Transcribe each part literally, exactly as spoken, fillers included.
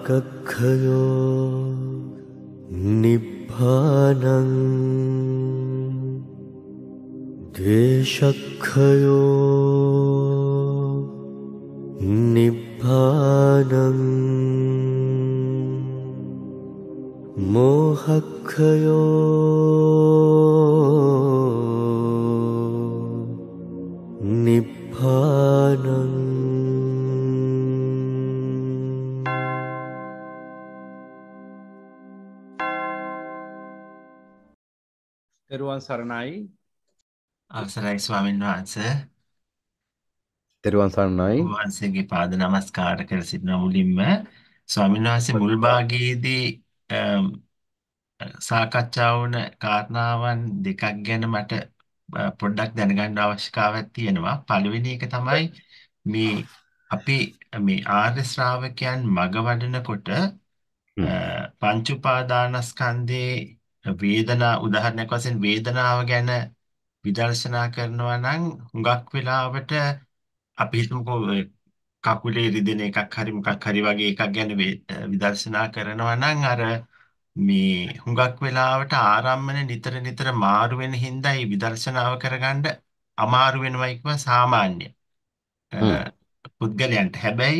रागक्षयो निब्बानं द्वेषक्षयो निब्बानं मोहक्षयो निब्बानं තෙරුවන් සරණයි. අවසරයි ස්වාමීන් වහන්සේ. තෙරුවන් සරණයි. ඔබ වහන්සේගේ පාද නමස්කාර කර සිටින මුලින්ම ස්වාමීන් වහන්සේ මුල් භාගයේදී අම්, සාකච්ඡා වුණ කාරණාවන් දෙකක් ගැන මට අ, පොඩ්ඩක් දැනගන්න අවශ්‍යතාවයක් තියෙනවා. පළවෙනි එක තමයි මේ අපි මේ ආර්ය ශ්‍රාවකයන් මග වඩනකොට අ, පංච උපාදානස්කන්ධේ වේදනා උදාහරණයක් වශයෙන් වේදනාව ගැන විදර්ශනා කරනවා නම් හුඟක් වෙලාවට අපි හිතමුකෝ ඔය කකුලේ රිදෙන එකක් හරි මොකක් හරි වගේ එකක් ගැන වේ- විදර්ශනා කරනවා නම් අර මේ හුඟක් වෙලාවට ආරම්මන නිතර නිතර මාරු වෙන හින්දා ඒ විදර්ශනාව කරගන්න අමාරු වෙනවා කියව සාමාන්‍ය අ, පුද්ගලයන්ට. හැබැයි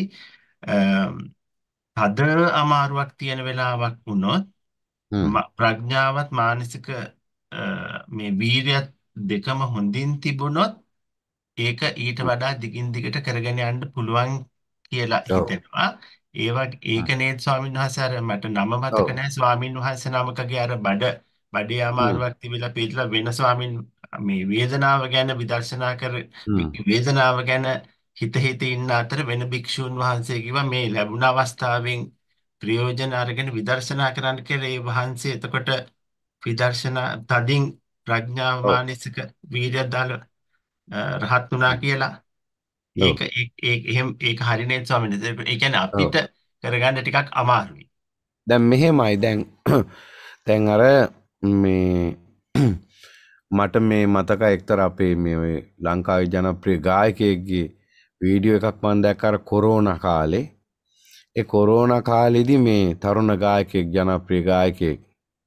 අ, තද අමාරුවක් තියෙන වෙලාවක් වුණොත් ම- ප්‍රඥාවත් මානසික අ, මේ වීරියත් දෙකම හොඳින් තිබුණොත් ඒක ඊට වඩා දිගින් දිගට කරගෙන යන්න පුළුවන් කියලා ඔව්. හිතෙනවා. ඒ වගේ ඒක නේද ස්වාමීන් වහන්සේ අර මට නම මතක ඔව්. නැහැ ස්වාමීන් වහන්සේ නමකගේ අර බඩ බඩේ හ්ම්. අමාරුවක් තිබිලා පිටලා වෙන ස්වාමීන් මේ වේදනාව ගැන විදර්ශනා කර හ්ම්. වේදනාව ගැන හිත හිත ඉන්න අතර වෙන භික්ෂුන් වහන්සේ කිව්වා මේ ලැබුණ අවස්ථාවෙන් ප්‍රයෝජන අරගෙන විදර්ශනා කරන්න කියලා. ඒ වහන්සේ එතකොට විදර්ශනා තදින් ප්‍රඥාව ඔව්. මානසික වීර්යය දාලා අ, රහත් වුණා කියලා. ඔව්. ඒක ඒ ඒ- එහෙම ඒක හරි නේද ස්වාමීන් වහන්සේ? ඒ කියන්නේ ඔව්. අපිට කරගන්න ටිකක් අමාරුයි. දැන් මෙහෙමයි දැන් දැන් අර මේ මට මේ මතක එක්තරා අපේ මේ ඔය ලංකාවේ ජනප්‍රිය ගායකයෙක්ගේ වීඩියෝ එකක් මම දැක්ක අර කොරෝනා කාලේ. ඒ කොරෝනා කාලෙදි මේ තරුණ ගායකයෙක් ජනප්‍රිය ගායකයෙක්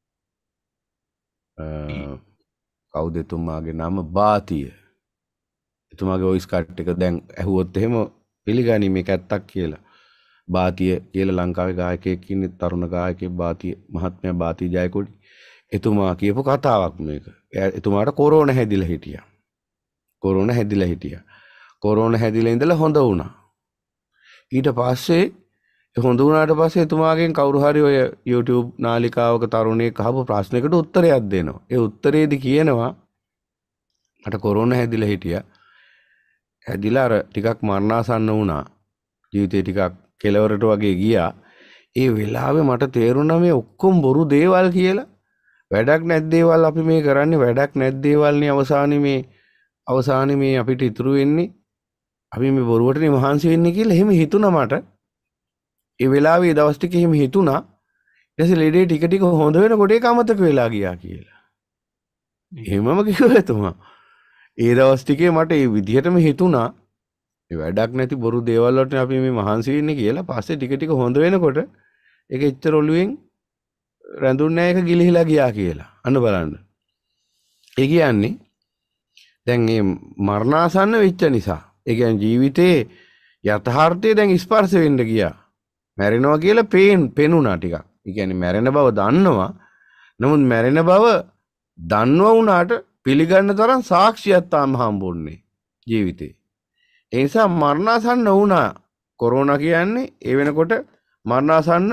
අ, කවුද එතුමාගේ නම බාතිය. එතුමාගේ වොයිස් කට් එක දැන් ඇහුවොත් එහෙම පිළිගනි මේක ඇත්තක් කියලා. බාතිය කියලා ලංකාවේ ගායකයෙක් ඉන්නේ තරුණ ගායකයෙක් බාතිය මහත්මයා බාතිය ජයකොඩි. එතුමා කියපු කතාවක් මේක. එයා- එතුමාට කොරෝනා හැදිලා හිටියා. කොරෝනා හැදිලා හිටියා. කොරෝනා හැදිලා ඉඳලා හොඳ වුණා. ඊට පස්සේ ඒ හොඳ වුණාට පස්සේ එතුමාගෙන් කවුරු හරි ඔය YouTube නාලිකාවක තරුණයෙක් අහපු ප්‍රශ්නයකට උත්තරයක් දෙනවා. ඒ උත්තරේදී කියනවා මට කොරෝනා හැදිලා හිටියා. හැදිලා අර ටිකක් මරණාසන්න වුණා. ජීවිතේ ටිකක් කෙලවරට වගේ ගියා. ඒ වෙලාවේ මට තේරුණා මේ ඔක්කොම බොරු දේවල් කියලා. වැඩක් නැත් දේවල් අපි මේ කරන්නේ වැඩක් නැත් දේවල්නේ අවසානයේ මේ අවසානයේ මේ අපිට ඉතුරු වෙන්නේ. අපි මේ බොරුවටනේ මහන්සි වෙන්නේ කියලා එහෙම හිතුණා මට. ඒ වෙලාවේ දවස් ටික එහෙම හිතුණා. ඊට පස්සේ ලෙඩේ ටික ටික හොඳ වෙනකොට ඒක අමතක වෙලා ගියා කියලා. එහෙමම කිව්වා එතුමා. ඒ දවස් ටිකේ මට ඒ විදිහටම හිතුණා. ඒ වැඩක් නැති බොරු දේවල් වලට අපි මේ මහන්සි වෙන්නේ කියලා. පස්සේ ටික ටික හොඳ වෙනකොට ඒක එච්චර ඔළුවෙන් රැඳුන්නේ නැහැ ඒක ගිලිහිලා ගියා කියලා. අන්න බලන්න. ඒ කියන්නේ දැන් මේ මරණාසන්න වෙච්ච නිසා. ඒ කියන්නේ ජීවිතේ යථාර්ථය දැන් ස්පර්ශ වෙන්න ගියා. මැරෙනවා කියලා පේන් පෙනුණා ටිකක්. ඒ කියන්නේ මැරෙන බව දන්නවා. නමුත් මැරෙන බව දන්නවා වුණාට පිළිගන්න තරම් සාක්ෂියක් තාම හම්බුන්නේ ජීවිතේ. ඒ නිසා මරණාසන්න වුණා. කොරෝනා කියන්නේ ඒ වෙනකොට මරණාසන්න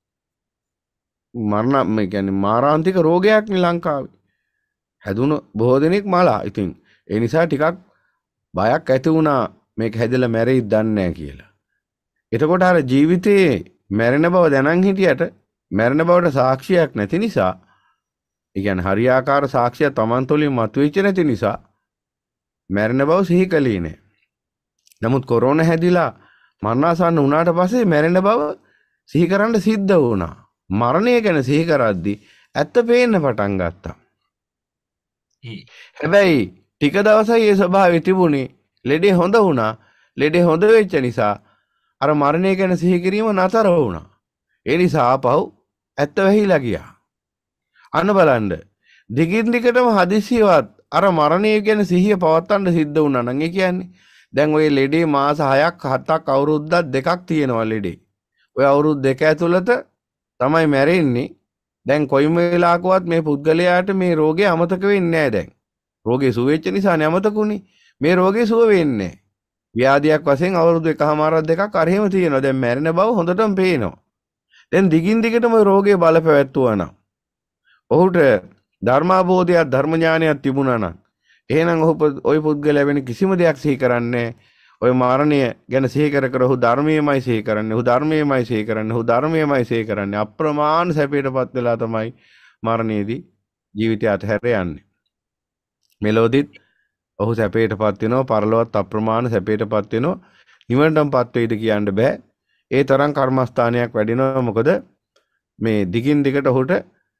මරණ මේ කියන්නේ මාරාන්තික රෝගයක් නේ ලංකාවේ. හැදුණු බොහෝ දෙනෙක් මලා. ඉතින් ඒ නිසා ටිකක් බයක් ඇති වුණා මේක හැදලා මැරෙයිද දන්නේ නැහැ කියලා. එතකොට අර ජීවිතේ මැරෙන බව දැනන් හිටියට මැරෙන බවට සාක්ෂියක් නැති නිසා ඒ කියන්නේ හරියාකාර සාක්ෂිය Taman තුලින් මතුවෙච්ච නැති නිසා මැරෙන බව සිහි කළේ නැහැ. නමුත් කොරෝනා හැදිලා මරණාසන්න වුණාට පස්සේ මැරෙන බව සිහි කරන්න සිද්ධ වුණා. මරණය ගැන සිහි කරද්දී ඇත්ත පේන්න පටන් ගත්තා. ඒ- හැබැයි ටික දවසයි ඒ ස්වභාවය තිබුණේ. ලෙඩේ හොඳ වුණා. ලෙඩේ හොඳ වෙච්ච නිසා අර මරණය ගැන සිහි කිරීම නතර වුණා. ඒ නිසා ආපහු ඇත්ත වෙහිලා ගියා. අන්න බලන්න. දිගින් දිගටම හදිසියවත් අර මරණය ගැන සිහිය පවත්වන්න සිද්ධ වුණා නම් ඒ කියන්නේ දැන් ওই ලෙඩේ මාස හයක් හතක් අවුරුද්දක් දෙකක් තියෙනවා ලෙඩේ. ඔය අවුරුදු දෙක ඇතුළත තමයි මැරෙන්නේ. දැන් කොයිම වෙලාවකවත් මේ පුද්ගලයාට මේ රෝගේ අමතක වෙන්නේ නැහැ දැන්. රෝගේ සුව වෙච්ච නිසානේ අමතකුනේ. මේ රෝගේ සුව වෙන්නේ නැහැ. ව්‍යාධියක් වශයෙන් අවුරුදු එකමාරක් දෙකක් අර එහෙම තියෙනවා. දැන් මැරෙන බව හොඳටම පේනවා. දැන් දිගින් දිගටම රෝගේ බලපැවැත්තුවා නම් ඔහුට ධර්මාබෝධයක් ධර්ම ඥානයක් තිබුණා නම් එහෙනම් ඔහු ওই පුද්ගලයා වෙන කිසිම දෙයක් සිහි කරන්නේ ඔය මරණය ගැන සිහි කර කර ඔහු ධර්මයේමයි සිහි කරන්නේ. ඔහු ධර්මයේමයි සිහි කරන්නේ. ඔහු ධර්මයේමයි සිහි කරන්නේ. අප්‍රමාණ සැපයටපත් වෙලා තමයි මරණයේදී ජීවිතය අතහැර යන්නේ. මෙලොවදිත් ඔහු සැපයටපත් වෙනවා. පරලොවත් අප්‍රමාණ සැපයටපත් වෙනවා. නිවනටමපත් වෙයිද කියන්න බෑ. ඒ තරම් කර්මස්ථානයක් වැඩිනවා. මොකද මේ දිගින් දිගට ඔහුට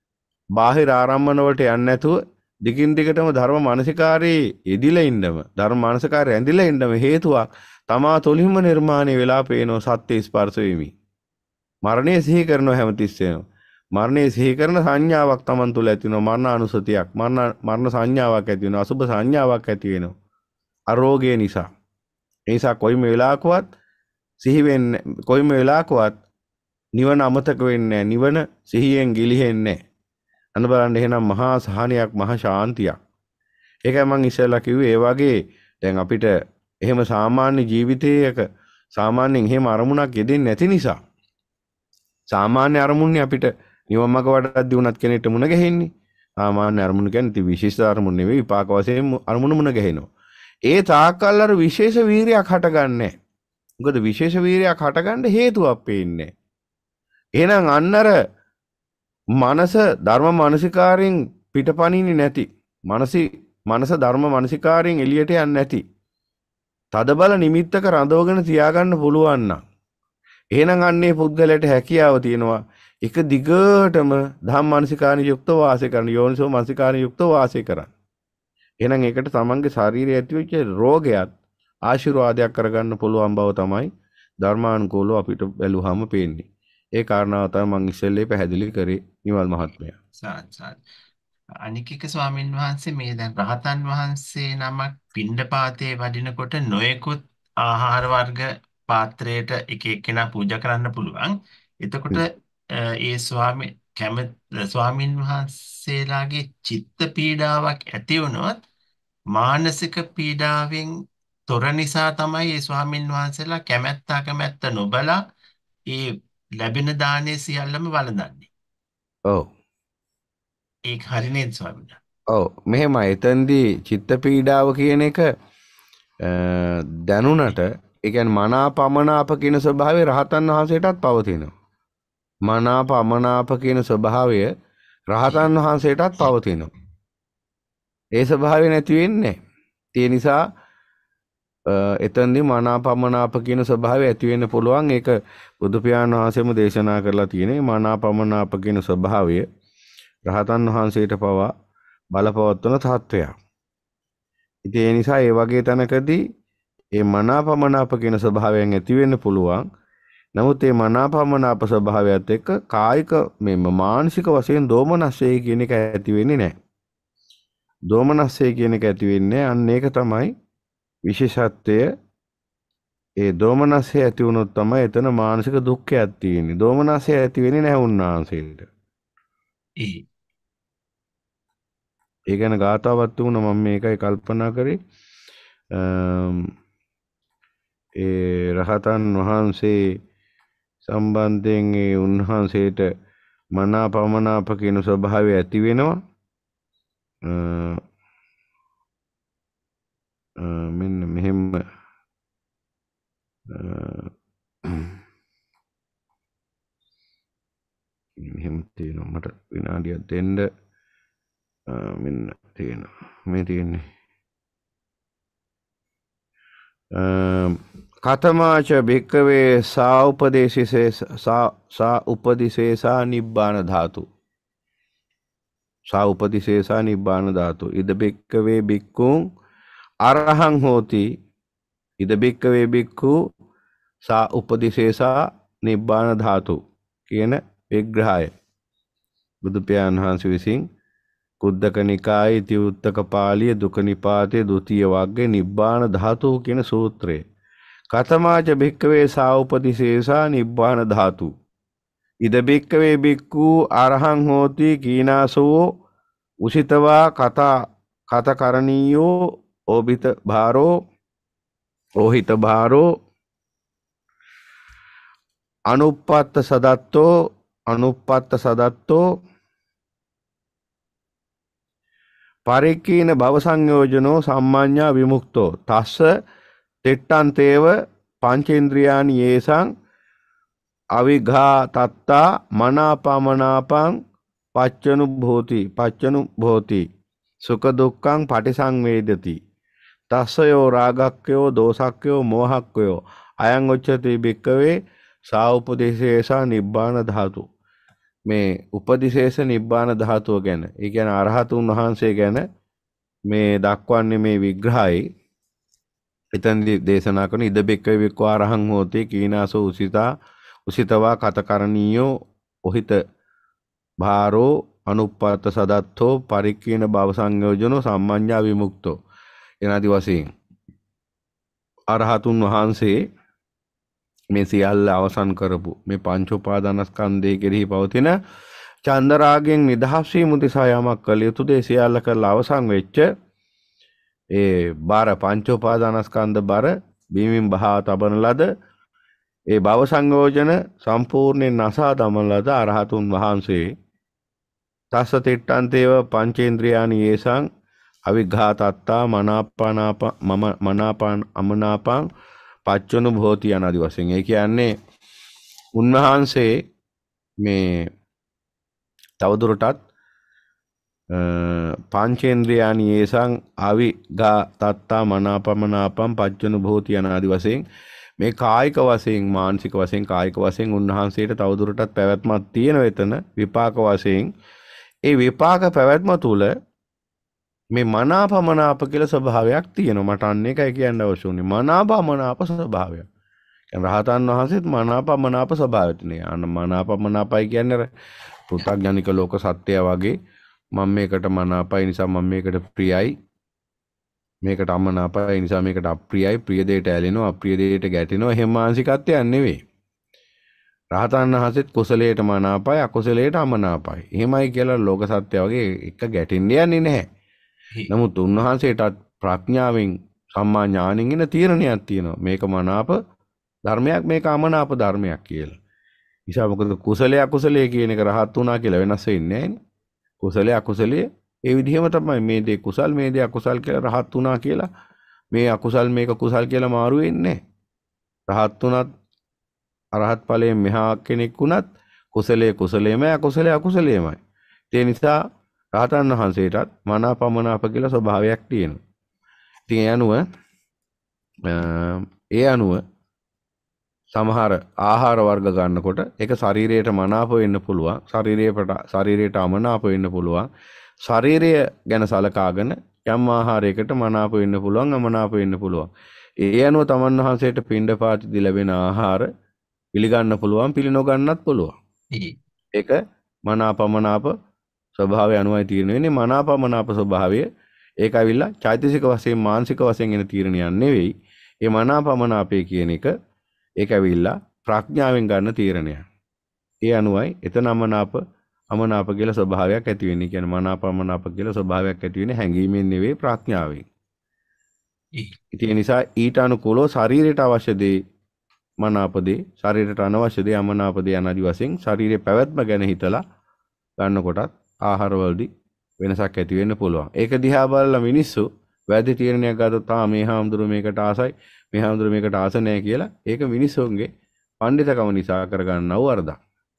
බාහිර ආරම්මන වලට යන්නේ නැතුව දිගින් දිගටම ධර්ම මානසිකාරයේ යෙදිලා ඉන්නම ධර්ම මානසිකාරය ඇඳිලා ඉන්නම හේතුවක් තමා තුළින්ම නිර්මාණය වෙලා පේනවා සත්‍ය ස්පර්ශ වෙමි. මරණය සිහි කරනවා හැමතිස්සෙම. මරණය සිහි කරන සංඥාවක් තමන් තුළ ඇති වෙනවා. මරණ අනුසතියක් මරණ මරණ සංඥාවක් ඇති වෙනවා. අසුභ සංඥාවක් ඇති වෙනවා. අරෝගය නිසා. ඒ නිසා කොයිම වෙලාවකවත් සිහි වෙන්නේ කොයිම වෙලාවකවත් නිවන අමතක වෙන්නේ නැහැ. නිවන සිහියෙන් ගිලිහෙන්නේ නැහැ. අන්න බලන්න එහෙනම් මහා සහනයක් මහා ශාන්තියක්. ඒකයි මම ඉස්සෙල්ලා කිව්වේ ඒ වගේ දැන් අපිට එහෙම සාමාන්‍ය ජීවිතයක සාමාන්‍යයෙන් එහෙම අරමුණක් යෙදෙන්නේ නැති නිසා සාමාන්‍ය අරමුණනේ අපිට නිවන් මාර්ග වඩද්දී උනත් කෙනෙක්ට මුණ ගැහෙන්නේ. සාමාන්‍ය අරමුණ කියන්නේ ති විශේෂ අරමුණ නෙවෙයි විපාක වශයෙන් අරමුණ මුණ ගැහෙනවා. ඒ තාක්කල් අර විශේෂ වීරියක් හටගන්නේ. මොකද විශේෂ වීරියක් හටගන්න හේතුවක් පේන්නේ. එහෙනම් අන්න අර මනස ධර්ම මානසිකාරයෙන් පිටපණින්නේ නැති මනසි මනස ධර්ම මානසිකාරයෙන් එළියට යන්නේ නැති තදබල නිමිත්තක රඳවගෙන තියාගන්න පුළුවන් නම් එහෙනම් අන්නේ පුද්ගලයාට හැකියාව තියෙනවා එක දිගටම ධම්ම මානසිකාරණ යුක්තව වාසය කරන යෝනිසෝ මානසිකාරණ යුක්තව වාසය කරන්න. එහෙනම් ඒකට තමන්ගේ ශාරීරිය ඇතිවෙච්ච රෝගයත් ආශිර්වාදයක් කරගන්න පුළුවන් බව තමයි ධර්මානුකූලව අපිට බැලුවාම පේන්නේ. ඒ කාරණාව තමයි මම ඉස්සෙල්ලේ පැහැදිලි කරේ නිවල් මහත්මයා. සාත් සාත්. අනික එක ස්වාමින් වහන්සේ මේ දැන් රහතන් වහන්සේ නමක් පිණ්ඩපාතේ වඩිනකොට නොයෙකුත් ආහාර වර්ග පාත්‍රයට එක එක්කෙනා පූජා කරන්න පුළුවන්. එතකොට ඒ ස්වාමි කැමති ස්වාමින් වහන්සේලාගේ චිත්ත පීඩාවක් ඇති වුණොත් මානසික පීඩාවෙන් තොර නිසා තමයි ඒ ස්වාමින් වහන්සේලා කැමැත්ත අකමැත්ත නොබලා ඒ ලැබෙන දානේ සියල්ලම වළඳන්නේ. ඔව්. ඒක හරි නේද ස්වාමීන්? ඔව් මෙහෙමයි. එතෙන්දී චිත්ත පීඩාව කියන එක දැනුණට ඒ කියන්නේ මනාපමනාප කියන ස්වභාවය රහතන් වහන්සේටත් පවතිනවා. මනාපමනාප කියන ස්වභාවය රහතන් වහන්සේටත් පවතිනවා. ඒ ස්වභාවය නැති වෙන්නේ නැහැ. ඒ නිසා එතෙන්දී මනාපමනාප කියන ස්වභාවය ඇති වෙන්න පුළුවන්. ඒක බුදු පියාණන් වහන්සේම දේශනා කරලා තියෙනවා. මනාපමනාප කියන ස්වභාවය රහතන් වහන්සේට පවා බලපවත්වන තත්වයක්. ඉතින් ඒ නිසා ඒ වගේ තැනකදී ඒ මනාපමනාප කියන ස්වභාවයෙන් ඇති වෙන්න පුළුවන්. නමුත් මේ මනාපමනාප ස්වභාවයත් එක්ක කායික මේ මානසික වශයෙන් දෝමනස්සය කියන එක ඇති වෙන්නේ නැහැ. දෝමනස්සය කියන එක ඇති වෙන්නේ අන්න ඒක තමයි විශේෂත්වය. ඒ දෝමනස්සය ඇති වුණොත් තමයි එතන මානසික දුක්ඛයක් තියෙන්නේ. දෝමනස්සය ඇති වෙන්නේ නැහැ උන්වහන්සේට. ඒ ඒ ගැන ගාතාවක් තුන මම මේකයි කල්පනා කරේ. ඒ රහතන් වහන්සේ සම්බන්ධයෙන් ඒ උන්වහන්සේට මනාපමනාප කියන ස්වභාවය ඇති වෙනවා. මෙන්න මෙහෙම මෙහෙම තියෙනවා. මට විනාඩියක් දෙන්න. මෙන්න තියෙනවා. මේ තියෙන්නේ කතමාච භික්කවේ සා උපදේශිසේ සා උපදිශේෂා නිබ්බාන ධාතු. සා උපදිශේෂා නිබ්බාන ධාතු. ඉද භික්කවේ භික්ඛුං අරහං හෝති. ඉද භික්කවේ භික්ඛු සා උපදිශේෂා නිබ්බාන ධාතු කියන විග්‍රහය බුදු පියාණන් වහන්සේ විසින් කුද්දක නිකායේ ඉති උත්තක පාළිය දුක නිපාතයේ ဒုတိ ය වග්ගයේ නිබ්බාන ධාතුව කියන සූත්‍රය. කතමාච භික්කවේ සාඋපතිශේෂා නිබ්බාන ධාතු. ඉද භික්කවේ භික්ඛු අරහං හෝති කීනාසෝ උසිතවා කතා කතකරණීයෝ ඕබිත භාරෝ ඕහිත භාරෝ අනුප්පත්ත සදත්තෝ අනුප්පත්ත සදත්තෝ පරික්කීන භව සංයෝජනෝ සම්මාඤ්ඤා විමුක්තෝ තස්ස තිට්ඨන්තේව පංචේන්ද්‍රියානි යේසං අවිඝා තත්තා මනාපමනාපං පච්චනු භෝති පච්චනු භෝති සුඛ දුක්ඛං පටිසංවේදති තස්සයෝ රාගක්ඛයෝ දෝසක්ඛයෝ මෝහක්ඛයෝ අයං උච්චති භික්ඛවේ සාඋපදේශේසා නිබ්බාන ධාතු. මේ උපදිශේෂ නිබ්බාන ධාතුව ගැන, ඒ කියන්නේ අරහතුන් වහන්සේ ගැන මේ දක්වන්නේ මේ විග්‍රහයි. එතනදී දේශනා කරන ඉද බෙක්කේ වික්ඛු අරහං හෝති කීනාසෝ උසිතා උසිතවා කතකරණීයෝ ඔහිත භාරෝ අනුප්පත්ත සදත්තෝ පරික්කීන භව සංයෝජනෝ සම්මාඤ්ඤා විමුක්තෝ. එනාදි වශයෙන් අරහතුන් වහන්සේ මේ සියල්ල අවසන් කරපු මේ පංච උපාදානස්කන්ධය කෙරෙහි පවතින චන්දරාගයෙන් නිදහස් වීම උදෙසා යමක් කළ යුතුද ඒ සියල්ල කරලා අවසන් වෙච්ච ඒ බාර පංච උපාදානස්කන්ධ බර බීමින් බහා තබන ලද ඒ භව සංයෝජන සම්පූර්ණයෙන් නසා දමන ලද අරහතුන් වහන්සේ තස්ස තිට්ඨන්තේව පංචේන්ද්‍රියානි යේසං අවිඝාතත්තා මනාපානාප මම මනාපාන අමනාපං පච්චනු භෝති යනාදි වශයෙන්. ඒ කියන්නේ උන්වහන්සේ මේ තවදුරටත් පංචේන්ද්‍රියානි යේසං අවිඝාතත්තා මනාපමනාපං පච්චනු භෝති යනාදි වශයෙන් මේ කායික වශයෙන් මානසික වශයෙන් කායික වශයෙන් උන්වහන්සේට තවදුරටත් පැවැත්මක් තියෙන වෙතන විපාක වශයෙන් ඒ විපාක පැවැත්ම තුල මේ මනාපමනාප කියලා ස්වභාවයක් තියෙනවා. මට අන්න එකයි කියන්න අවශ්‍ය උනේ. මනාපමනාප ස්වභාවයක්. කියන්නේ රහතන් වහන්සේත් මනාපමනාප ස්වභාවයක් නේ. අන්න මනාපමනාපයි කියන්නේ පු탁ඥානික ලෝක සත්‍යය වගේ මම මේකට මනාපයි නිසා මම මේකට ප්‍රියයි. මේකට අමනාපයි නිසා මේකට අප්‍රියයි. ප්‍රිය දෙයට ඇලෙනවා, අප්‍රිය දෙයට ගැටෙනවා. එහෙම මානසිකත්වයක් නෙවෙයි. රහතන් වහන්සේත් කුසලයට මනාපයි, අකුසලයට අමනාපයි. එහෙමයි කියලා ලෝක සත්‍යය වගේ එක ගැටෙන්න යන්නේ නැහැ. නමුත් උන්වහන්සේටත් ප්‍රඥාවෙන් සම්මා ඥාණයෙන් එන තීරණයක් තියෙනවා. මේක මනාප ධර්මයක්, මේක අමනාප ධර්මයක් කියලා. නිසා මොකද කුසලයේ අකුසලයේ කියන එක රහත් වුණා කියලා වෙනස් වෙන්නේ නැහැ. කුසලයේ අකුසලයේ ඒ විදිහම තමයි මේ දේ කුසල් මේ දේ අකුසල් කියලා රහත් වුණා කියලා මේ අකුසල් මේක කුසල් කියලා මාරු වෙන්නේ නැහැ. රහත් වුණත් අරහත් ඵලයෙන් මෙහා කෙනෙක් වුණත් කුසලයේ කුසලයේමයි අකුසලයේ අකුසලයේමයි. ඒ නිසා රහතන් වහන්සේටත් මනාපමනාප කියලා ස්වභාවයක් තියෙනවා. ඉතින් ඒ අනුව ඒ අනුව සමහර ආහාර වර්ග ගන්නකොට ඒක ශරීරයට මනාප වෙන්න පුළුවන්, ශරීරයට ශරීරයට අමනාප වෙන්න පුළුවන්. ශරීරය ගැන සලකාගෙන යම් ආහාරයකට මනාප වෙන්න පුළුවන්, අමනාප වෙන්න පුළුවන්. ඒ අනුව තමන් වහන්සේට පිණ්ඩපාතදී ලැබෙන ආහාර පිළිගන්න පුළුවන්, පිළිනොගන්නත් පුළුවන්. ඒක මනාපමනාප ස්වභාවය අනුවයි තීරණය වෙන්නේ. මනාපමනාප ස්වභාවය ඒක ඇවිල්ලා චෛතසික වශයෙන් මානසික වශයෙන් එන තීරණයක් නෙවෙයි. ඒ මනාපමනාපය කියන එක ඒක ඇවිල්ලා ප්‍රඥාවෙන් ගන්න තීරණයක්. ඒ අනුවයි එතන අමනාප අමනාප කියලා ස්වභාවයක් ඇති වෙන්නේ. කියන්නේ මනාපමනාප කියලා ස්වභාවයක් ඇති වෙන්නේ හැඟීමෙන් නෙවෙයි ප්‍රඥාවෙන්. ඉතින් ඒ නිසා ඊට අනුකූලව ශරීරයට අවශ්‍ය දේ මනාප දේ, ශරීරයට අනවශ්‍ය දේ අමනාප දේ අනාදි වශයෙන් ශරීරයේ පැවැත්ම ගැන හිතලා ගන්නකොටත් ආහාරවලදී වෙනසක් ඇති වෙන්න පුළුවන්. ඒක දිහා බලලා මිනිස්සු වැරදි තීරණයක් ගත්තොත් ආ මේ හාමුදුරුව මේකට ආසයි, මේ හාමුදුරුව මේකට ආස නැහැ කියලා ඒක මිනිස්සුන්ගේ පඬිතකම නිසා කරගන්නව වරදක්.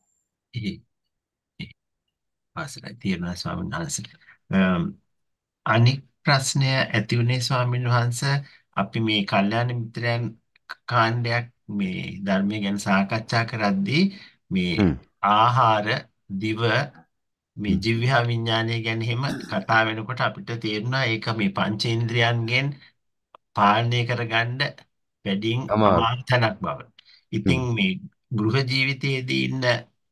අවසරයි තියෙනවා ස්වාමීන් වහන්සේ. අනික් ප්‍රශ්නය ඇති වුණේ ස්වාමීන් වහන්සේ අපි මේ කල්යාණ මිත්‍රයන් කාණ්ඩයක් මේ ධර්මය ගැන සාකච්ඡා කරද්දී මේ ආහාර දිව මේ ජීවහා විඥානය ගැන එහෙම කතා වෙනකොට අපිට තේරුණා ඒක මේ පංචේන්ද්‍රයන්ගෙන් පාලනය කරගන්න වැඩින් අමාරු තැනක් බව. ඉතින් මේ ගෘහ ජීවිතයේදී ඉන්න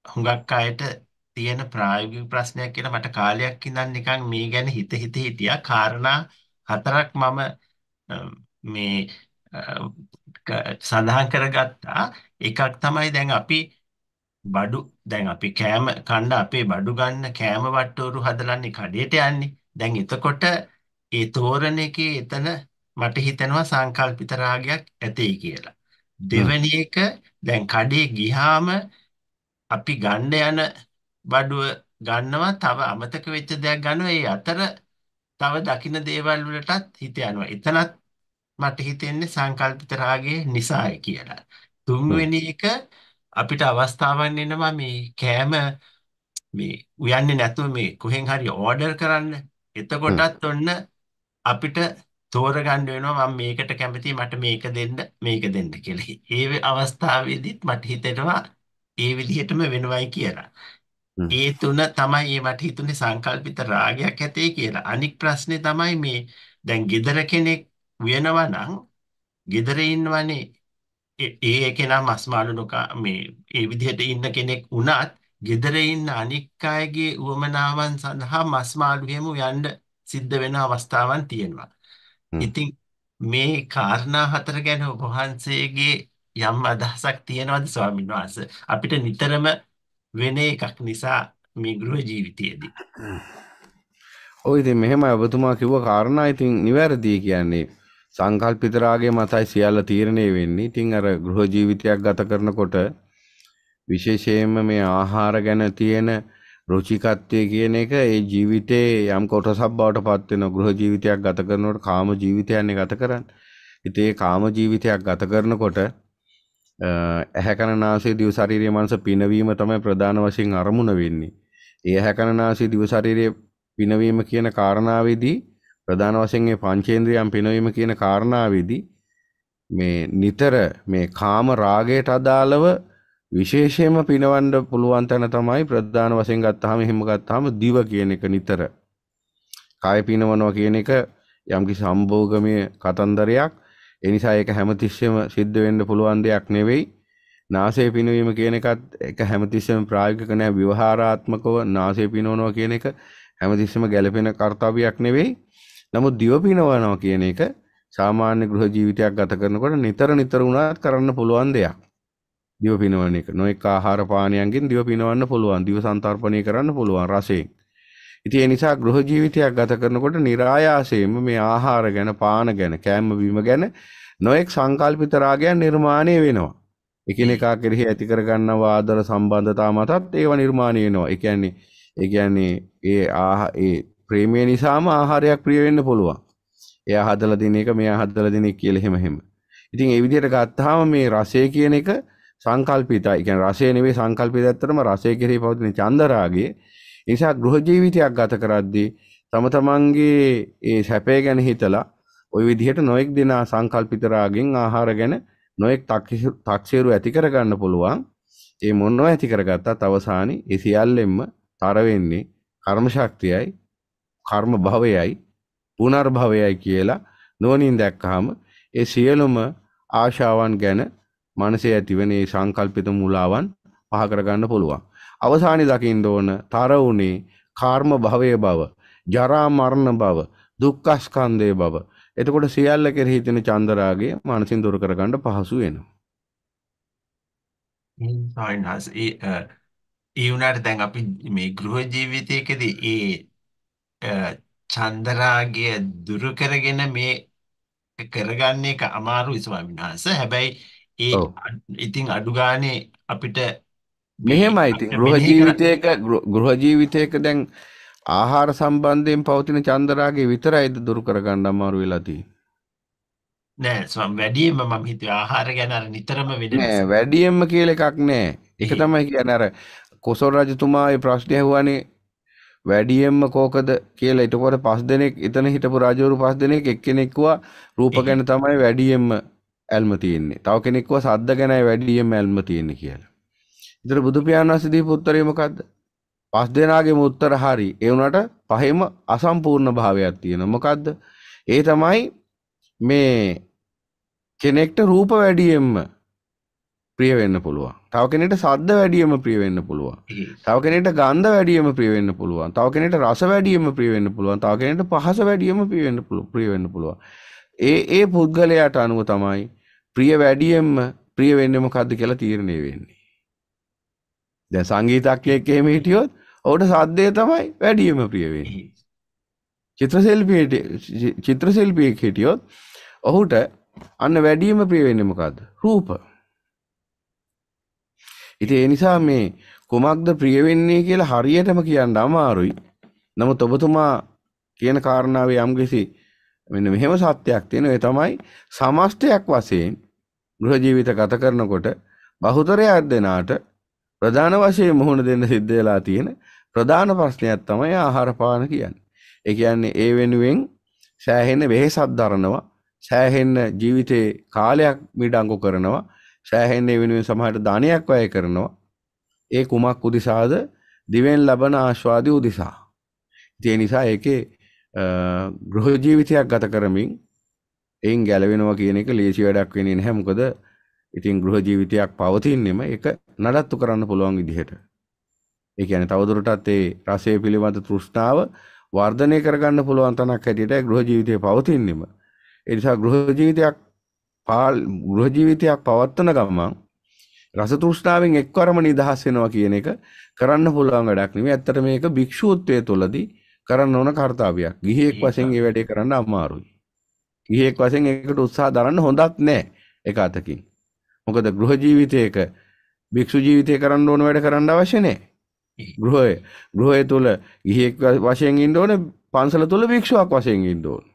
හුඟක් අයට තියෙන ප්‍රායෝගික ප්‍රශ්නයක් කියලා මට කාලයක් ඉඳන් නිකන් මේ ගැන හිත හිත හිටියා. කාරණා හතරක් මම අ, මේ අ, ක- සඳහන් කරගත්තා. එකක් තමයි දැන් අපි බඩු දැන් අපි කෑම කන්න අපේ බඩු ගන්න කෑම වට්ටෝරු හදලන්නේ කඩේට යන්නේ. දැන් එතකොට ඒ තෝරන එකේ එතන මට හිතෙනවා සංකල්පිත රාගයක් ඇතේ කියලා. හ්ම්. දෙවෙනි එක දැන් කඩේ ගිහාම අපි ගන්න යන බඩුව ගන්නවා තව අමතක වෙච්ච දෙයක් ගන්නවා ඒ අතර තව දකින්න දේවල් වලටත් හිත යනවා. එතනත් මට හිතෙන්නේ සංකල්පිත රාගයේ නිසායි කියලා. හ්ම්. තුන්වෙනි එක අපිට අවස්ථාවක් එනවා මේ කෑම මේ උයන්නේ නැතුව මේ කොහෙන් හරි ඕඩර් කරන්න. හ්ම්. එතකොටත් ඔන්න අපිට තෝරගන්න වෙනවා මම මේකට කැමතියි මට මේක දෙන්න මේක දෙන්න කියලා. ඒ අවස්ථාවේදීත් මට හිතෙනවා ඒ විදිහටම වෙනවයි කියලා. හ්ම්. ඒ තුන තමයි මේ මට හිතුනේ සංකල්පිත රාගයක් ඇතේ කියලා. අනික් ප්‍රශ්නේ තමයි මේ දැන් gedara කෙනෙක් උයනවා නම් gedara ඉන්නවනේ ඒ ඒ කෙනා මස් මාළු නොකා මේ ඒ විදිහට ඉන්න කෙනෙක් වුණත් gedara ඉන්න අනික් අයගේ උවමනාවන් සඳහා මස් මාළු හැම යන්න සිද්ධ වෙන අවස්ථාවන් තියෙනවා. හ්ම්. ඉතින් මේ කාරණා හතර ගැන ඔබ වහන්සේගේ යම් අදහසක් තියෙනවද ස්වාමීන් වහන්සේ? අපිට නිතරම වෙන එකක් නිසා මේ ගෘහ ජීවිතයේදී. ඔය ඉතින් මෙහෙමයි ඔබතුමා කිව්ව කාරණා ඉතින් නිවැරදි කියන්නේ සංකල්පිත රාගය මතයි සියල්ල තීරණය වෙන්නේ. ඉතින් අර ගෘහ ජීවිතයක් ගත කරනකොට විශේෂයෙන්ම මේ ආහාර ගැන තියෙන රුචිකත්වය කියන එක ඒ ජීවිතේ යම් කොටසක් බවට පත් වෙන ගෘහ ජීවිතයක් ගත කරනකොට කාම ජීවිතයන්නේ ගත කරන්නේ. ඉතින් ඒ කාම ජීවිතයක් ගත කරනකොට ඇහැ කන නාසය දිව ශරීරයේ මනස පිනවීම තමයි ප්‍රධාන වශයෙන් අරමුණ වෙන්නේ. ඒ ඇහැ කන නාසය දිව ශරීරයේ පිනවීම කියන කාරණාවේදී ප්‍රධාන වශයෙන් මේ පංචේන්ද්‍රියන් පිනවීම කියන කාරණාවේදී මේ නිතර මේ කාම රාගයට අදාළව විශේෂයෙන්ම පිනවන්න පුළුවන් තැන තමයි ප්‍රධාන වශයෙන් ගත්තාම එහෙම ගත්තාම දිව කියන එක නිතර කාය පිනවනවා කියන එක යම්කිසි සම්භෝගමය කතන්දරයක්. ඒ නිසා ඒක හැමතිස්සෙම සිද්ධ වෙන්න පුළුවන් දෙයක් නෙවෙයි. නාසය පිනවීම කියන එකත් ඒක හැමතිස්සෙම ප්‍රායෝගික නැහැ. ව්‍යවහාරාත්මකව නාසය පිනවනවා කියන එක හැමතිස්සෙම ගැළපෙන කාර්යයක් නෙවෙයි. නමුත් දිව පිනවනවා කියන එක සාමාන්‍ය ගෘහ ජීවිතයක් ගත කරනකොට නිතර නිතර උනත් කරන්න පුළුවන් දෙයක්. දිව පිනවන එක. නොඑක ආහාර පානයන්ගෙන් දිව පිනවන්න පුළුවන්. දිව සංතරපණය කරන්න පුළුවන් රසයෙන්. ඉතින් ඒ නිසා ගෘහ ජීවිතයක් ගත කරනකොට નિરાයාසයෙන්ම මේ ආහාර ගැන, පාන ගැන, කෑම බීම ගැන නොඑක් සංකල්පිත රාගයන් නිර්මාණය වෙනවා. එකිනෙකා කෙරෙහි ඇති කරගන්නව ආදර සම්බන්ධතා මතත් ඒව නිර්මාණය වෙනවා. ඒ කියන්නේ ඒ කියන්නේ ඒ ආහ ඒ ප්‍රේමය නිසාම ආහාරයක් ප්‍රිය වෙන්න පුළුවන්. එයා හදලා දෙන එක මෙයා හදලා දෙන එක කියලා හැම හැම. ඉතින් ඒ විදිහට ගත්තාම මේ රසය කියන එක සංකල්පිතයි. ඒ කියන්නේ රසය නෙවෙයි සංකල්පිත. ඇත්තටම රසය කෙරෙහි පවතින චන්දරාගය. ඒ නිසා ගෘහ ජීවිතයක් ගත කරද්දී තම තමන්ගේ ඒ සැපය ගැන හිතලා ওই විදිහට නොඑක් දෙනා සංකල්පිත රාගෙන් ආහාර ගැන නොඑක් තක්සේරු ඇති කරගන්න පුළුවන්. ඒ මොනවා ඇති කරගත්තත් අවසානයේ ඒ සියල්ලෙන්ම තර වෙන්නේ කර්ම ශක්තියයි, කර්ම භවයයි, පුනර්භවයයි කියලා නුවණින් දැක්කහම ඒ සියලුම ආශාවන් ගැන මනසේ ඇතිවෙන ඒ සංකල්පිත මූලාවන් පහ කරගන්න පුළුවන්. අවසානයේ දකින්න ඕන තර උනේ කර්ම භවයේ බව, ජරා මරණ බව, දුක්ඛ ස්කන්ධයේ බව. එතකොට සියල්ල කෙරෙහි තියෙන චන්දරාගය මානසින් දුරු කරගන්න පහසු වෙනවා. සායනස් ඒ ඒ උනාට දැන් අපි මේ ගෘහ ජීවිතයකදී ඒ චන්දරාගය දුරු කරගෙන මේ කරගන්න එක අමාරුයි ස්වාමීන් වහන්සේ. හැබැයි ඒ ඔව්. ඉතින් අඩු ගානේ අපිට මෙහෙමයි ඉතින් ගෘහ ජීවිතයක ගෘහ ජීවිතයක දැන් ආහාර සම්බන්ධයෙන් පවතින චන්දරාගය විතරයිද දුරු කරගන්න අමාරු වෙලා තියෙන්නේ. නෑ ස්වාම වැඩියෙන්ම මම හිතුවේ ආහාර ගැන අර නිතරම වෙන නෑ වැඩියෙන්ම කියලා එකක් නෑ. ඒක තමයි කියන්නේ අර කොසල් රජතුමා ඒ ප්‍රශ්නේ ඇහුවානේ වැඩියෙන්ම කෝකද කියලා. ඊට පස්සේ පස් දෙනෙක් එතන හිටපු රජවරු පස් දෙනෙක් එක්කෙනෙක් කිව්වා රූප ගැන තමයි වැඩියෙන්ම ඇල්ම තියෙන්නේ. තව කෙනෙක් කිව්වා සද්ද ගැනයි වැඩියෙන්ම ඇල්ම තියෙන්නේ කියලා. ඉතින් බුදු පියාණන් වහන්සේ දීපු උත්තරේ මොකද්ද? පස් දෙනාගේම උත්තර හරි. ඒ වුණාට පහෙම අසම්පූර්ණ භාවයක් තියෙනවා. මොකද්ද? ඒ තමයි මේ කෙනෙක්ට රූප වැඩියෙන්ම ප්‍රිය වෙන්න පුළුවන්. තව කෙනෙක්ට සද්ද වැඩියෙන්ම ප්‍රිය වෙන්න පුළුවන්. එහි තව කෙනෙක්ට ගන්ධ වැඩියෙන්ම ප්‍රිය වෙන්න පුළුවන්. තව කෙනෙක්ට රස වැඩියෙන්ම ප්‍රිය වෙන්න පුළුවන්. තව කෙනෙක්ට පහස වැඩියෙන්ම ප්‍රිය වෙන්න පුළුවන්. ප්‍රිය වෙන්න පුළුවන්. ඒ ඒ පුද්ගලයාට අනුව තමයි ප්‍රිය වැඩියෙන්ම ප්‍රිය වෙන්නේ මොකද්ද කියලා තීරණය වෙන්නේ. දැන් සංගීතඥයෙක් එහෙම හිටියොත් ඔහුට සද්දේ තමයි වැඩියෙන්ම ප්‍රිය වෙන්නේ. එහි චිත්‍ර ශිල්පියෙක් චිත්‍ර ශිල්පියෙක් හිටියොත් ඔහුට අන්න වැඩියෙන්ම ප්‍රිය වෙන්නේ මොකද්ද? රූප. ඉතින් ඒ නිසා මේ කුමක්ද ප්‍රිය වෙන්නේ කියලා හරියටම කියන්න අමාරුයි. නමුත් ඔබතුමා කියන කාරණාවේ යම්කිසි මෙන්න මෙහෙම සත්‍යයක් තියෙනවා. ඒ තමයි සමස්තයක් වශයෙන් ගෘහ ජීවිත ගත කරනකොට බහුතරයක් දෙනාට ප්‍රධාන වශයෙන් මුහුණ දෙන්න සිද්ධ වෙලා තියෙන ප්‍රධාන ප්‍රශ්නයක් තමයි ආහාර පාන කියන්නේ. ඒ කියන්නේ ඒ වෙනුවෙන් සෑහෙන වෙහෙසක් දරනවා, සෑහෙන ජීවිතේ කාලයක් මිඩංගු කරනවා, සෑහෙන ඒ වෙනුවෙන් සමහරට ධනයක් වැය කරනවා. ඒ කුමක් උදෙසාද? දිවෙන් ලබන ආස්වාදي උදෙසා. ඒ නිසා ඒකේ ගෘහ ජීවිතයක් ගත කරමින් එයින් ගැලවෙනවා කියන එක ලේසි වැඩක් වෙන්නේ නැහැ. මොකද ඉතින් ගෘහ ජීවිතයක් පවතින්නෙම ඒක නඩත්තු කරන්න පුළුවන් විදිහට. ඒ කියන්නේ තවදුරටත් ඒ රසය පිළිබඳ තෘෂ්ණාව වර්ධනය කරගන්න පුළුවන් තනක් හැටියට ගෘහ ජීවිතය පවතින්නෙම. ඒ නිසා ගෘහ ජීවිතයක් ගෘහ ජීවිතයක් පවත්වන ගමන් රස තෘෂ්ණාවෙන් එක්වරම නිදහස් වෙනවා කියන එක කරන්න පුළුවන් වැඩක් නෙමෙයි. ඇත්තට මේක භික්ෂුත්වයේ තුලදී කරන්න ඕන කාර්යයක්. ගිහියෙක් වශයෙන් මේ වැඩේ කරන්න අමාරුයි. ගිහියෙක් වශයෙන් ඒකට උත්සාහ දරන්න හොඳත් නැහැ එක අතකින්. මොකද ගෘහ ජීවිතයක භික්ෂු ජීවිතය කරන්න ඕන වැඩ කරන්න අවශ්‍ය නැහැ. ගෘහය ගෘහය තුල ගිහියෙක් වශයෙන් ඉන්න ඕනේ, පන්සල තුල භික්ෂුවක් වශයෙන් ඉන්න ඕනේ.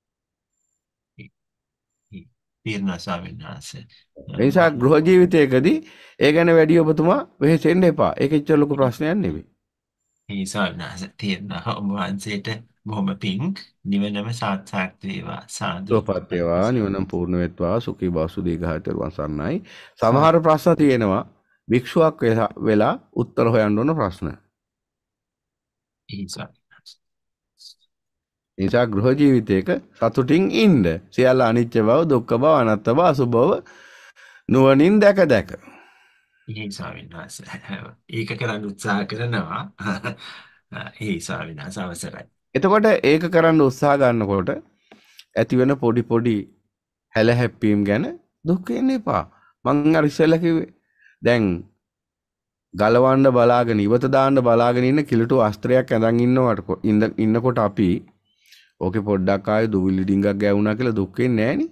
තීරණ ස්වාමීන් වහන්සේ. ඒ නිසා ගෘහ ජීවිතයකදී ඒ ගැන වැඩි ඔබතුමා වෙහෙසෙන්න එපා. ඒක එච්චර ලොකු ප්‍රශ්නයක් නෙවෙයි. ඒ ස්වාමීන් වහන්සේ තීරණ ඔබ වහන්සේට බොහොම පිං නිවනම සාර්ථක වේවා. සාදු. සුවපත් වේවා. නිවනම පූර්ණ වෙත්වා. සුඛී වාසු දීඝායත වංසන්නයි. සමහර ප්‍රශ්න තියෙනවා භික්ෂුවක් වෙලා උත්තර හොයන්න ඕන ප්‍රශ්න. ඒ ස්වාමීන් නිසා ගෘහ ජීවිතයක සතුටින් ඉන්න. සියල්ල අනිත්‍ය බව, දුක්ඛ බව, අනාත්ම බව, අසුභ බව නුවණින් දැක දැක. ඒ ස්වාමීන් වහන්සේ ඒක කරන්න උත්සාහ කරනවා. ඒ ස්වාමීන් වහන්සේ අවසරයි. එතකොට ඒක කරන්න උත්සාහ ගන්නකොට ඇති වෙන පොඩි පොඩි හැල හැප්පීම් ගැන දුක් වෙන්න එපා. මං අර ඉස්සෙල්ලා කිව්වේ දැන් ගලවන්න බලාගෙන ඉවත දාන්න බලාගෙන ඉන්න කිලුටු අස්ත්‍රයක් ඇඳන් ඉන්නවට ඉන්නකොට අපි ඕකේ පොඩ්ඩක් ආයේ දුවිලි ඩිංගක් ගෑවුනා කියලා දුක් වෙන්නේ නැහනේ.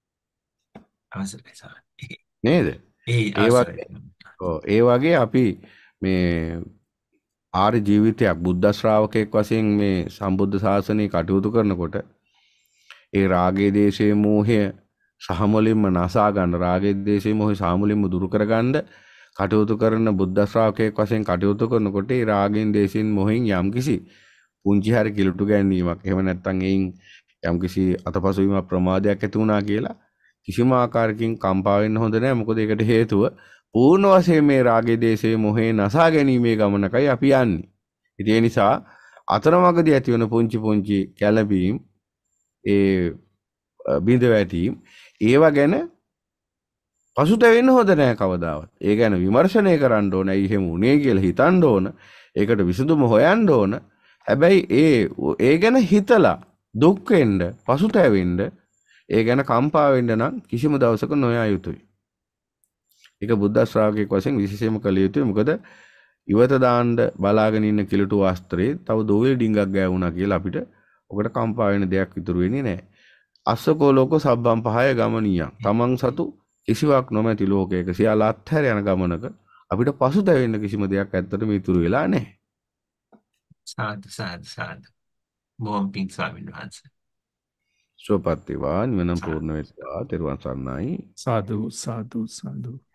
අවසරයි ස්වාමී. නේද? ඒ ඒ වගේ ඔව් ඒ වගේ අපි මේ ආර්ය ජීවිතයක් බුද්ධ ශ්‍රාවකයෙක් වශයෙන් මේ සම්බුද්ධ ශාසනය කටයුතු කරනකොට ඒ රාගයේ දේශයේ මෝහය සහමුලින්ම නසා ගන්න, රාගයේ දේශයේ මෝහය සහමුලින්ම දුරු කරගන්න කටයුතු කරන බුද්ධ ශ්‍රාවකයෙක් වශයෙන් කටයුතු කරනකොට ඒ රාගයෙන් දේශයෙන් මොහෙන් යම්කිසි පුංචි හරි කිලුටු ගැනීමක්, එහෙම නැත්නම් එයින් යම්කිසි අතපසුවීමක් ප්‍රමාදයක් ඇති වුණා කියලා කිසිම ආකාරයකින් කම්පා වෙන්න හොඳ නැහැ. මොකද ඒකට හේතුව පූර්ණ වශයෙන් මේ රාගයේ දේශයේ මොහේ නසා ගැනීමේ ගමනකයි අපි යන්නේ. ඉතින් ඒ නිසා අතරමඟදී ඇති වෙන පුංචි පුංචි කැළඹීම්, ඒ බිඳ වැටීම්, ඒවා ගැන පසුතැවෙන්න හොඳ නැහැ කවදාවත්. ඒ ගැන විමර්ශනය කරන්න ඕන. ඇයි එහෙම වුනේ කියලා හිතන්න ඕන. ඒකට විසඳුම හොයන්න ඕන. හැබැයි ඒ ඒ ගැන හිතලා දුක් වෙන්න, පසුතැවෙන්න, ඒ ගැන කම්පා වෙන්න නම් කිසිම දවසක නොයා යුතුයි. ඒක බුද්ධ ශ්‍රාවකයෙක් වශයෙන් විශේෂයෙන්ම කළ යුතුයි. මොකද ඉවත දාන්න බලාගෙන ඉන්න කිලුටු වස්ත්‍රේ තව දෝවිලි ඩිංගක් ගෑවුණා කියලා අපිට ඔකට කම්පා වෙන දෙයක් ඉතුරු වෙන්නේ නැහැ. අස්සකෝ ලෝක සබ්බම් පහය ගමනියම්. තමන් සතු කිසිවක් නොමැති ලෝකයක සියල්ල අත්හැර යන ගමනක අපිට පසුතැවෙන්න කිසිම දෙයක් ඇත්තටම ඉතුරු වෙලා නැහැ. සාදු සාදු සාදු. බොහොම පිං ස්වාමීන් වහන්සේ. සුවපත් වේවා. නිවන පූර්ණ වේවා. තෙරුවන් සරණයි. සාදු සාදු සාදු.